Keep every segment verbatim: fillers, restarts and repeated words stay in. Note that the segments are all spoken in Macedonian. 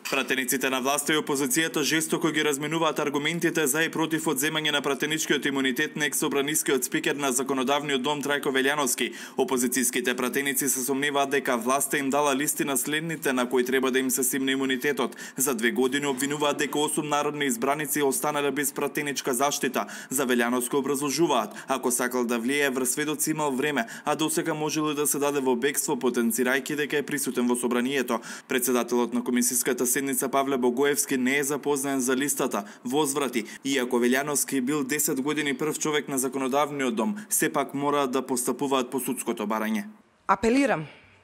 Пратениците на власта и опозицијата жестоко ги разменуваат аргументите за и против одземање на пратеничкиот имунитет на екс-собранискиот спикер на Законодавниот дом Трајко Велјановски. Опозицијските пратеници се сомневаат дека власта им дала листи на следните на кои треба да им се симне имунитетот. За две години обвинуваат дека осум народни избраници останале без пратеничка заштита. За Велјановски образложуваат, ако сакал да влијае врз сведоци имал време, а досега можело да се даде во бегство, потенцирајќи дека е присутен во собранието. Председателот на комисиската седница Павле Богоевски не е запознаен за листата, возврати, иако Велјановски бил десет години прв човек на Законодавниот дом, сепак мора да постапуваат по судското барање. Апелирам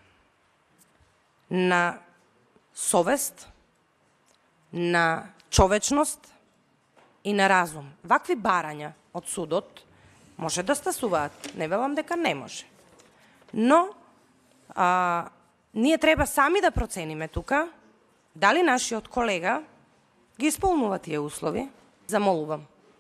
на совест, на човечност и на разум. Вакви барања од судот може да стасуваат, не велам дека не може. Но а, ние треба сами да процениме тука дали нашиот колега ги исполнува тие услови. Замолувам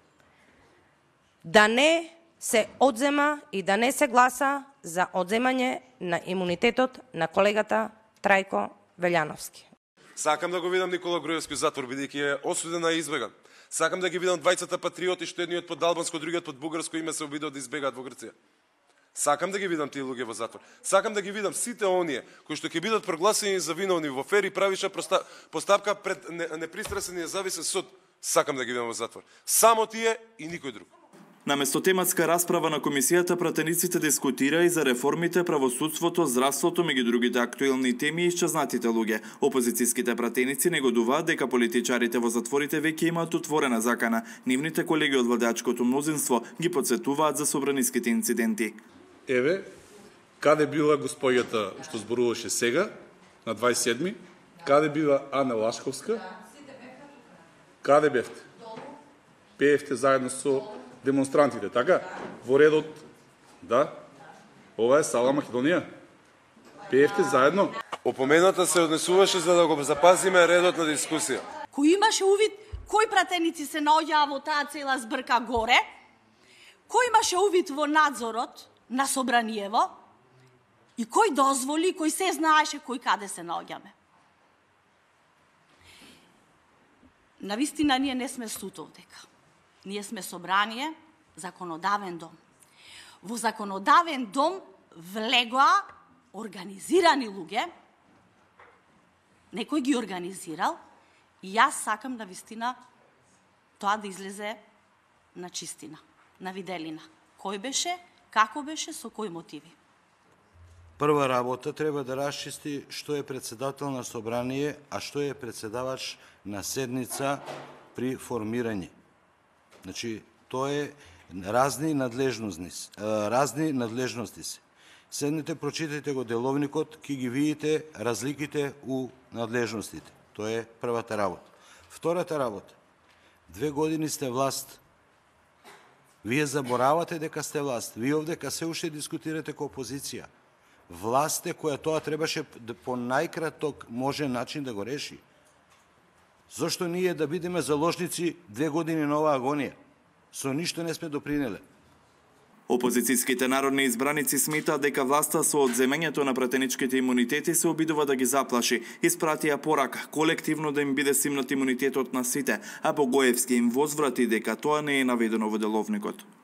да не се одзема и да не се гласа за одземање на имунитетот на колегата Трајко Велјановски. Сакам да го видам Никола Груевски затвор, бидејќи е осуден и избеган. Сакам да ги видам двајцата патриоти, што едниот под албанско, другиот под бугарско име се обидоа да избегаат во Грција. Сакам да ги видам тие луѓе во затвор. Сакам да ги видам сите оние кои што ќе бидат прогласени за виновни во фери правиша постапка пред непристрасен и независен суд. Сакам да ги видам во затвор. Само тие и никој друг. Наместо тематска расправа на комисијата, пратениците дискутира и за реформите, правосудството, здравството, меѓу другите актуелни теми и исчезнатите луѓе. Опозицијските пратеници негодуваат дека политичарите во затворите веќе имаат отворена закана. Нивните колеги од владеачкото мнозинство ги потсетуваат за собраниските инциденти. Еве, каде била господјата што зборуваше сега, на двајсет и седми, каде била Ана Лашковска, каде бевте? Пеевте заедно со демонстрантите, така? Во редот, да? Ова е Сала Македонија. Пеевте заедно. Опомената се однесуваше за да го запазиме редот на дискусија. Кој имаше увид кои пратеници се наоѓаа во таа цела збрка горе, кој имаше увид во надзорот на Собраниево и кој дозволи, кој се знаеше кој каде се наоѓаме. Навистина ние не сме суд овдека. Ние сме собрание, законодавен дом. Во законодавен дом влегоа организирани луѓе, некој ги организирал и јас сакам навистина тоа да излезе на чистина, на виделина. Кој беше, како беше, со кои мотиви. Прва работа треба да расчисти што е председател на собрание, а што е председавач на седница при формирање. Значи, тоа е разни надлежности, разни надлежности се. Седнете, прочитайте го деловникот, ќе ги видите разликите у надлежностите. Тоа е првата работа. Втората работа. Две години сте власт. Вие заборавате дека сте власт. Вие овдека се уште дискутирате ко опозиција. Власт е која тоа требаше по најкраток можен начин да го реши. Зошто ние да бидеме заложници две години на оваа агонија? Со ништо не сме допринеле. Опозицијските народни избраници сметаат дека власта со одземањето на пратеничките имунитети се обидува да ги заплаши. Испратија порака колективно да им биде симнат имунитетот на сите, а Богоевски им возврати дека тоа не е наведено во деловникот.